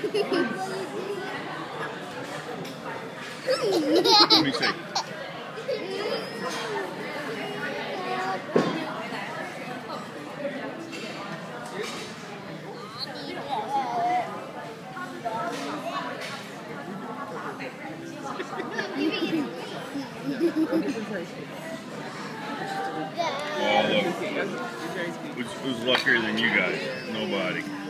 Let me see. Oh, look. Who's luckier than you guys? Nobody.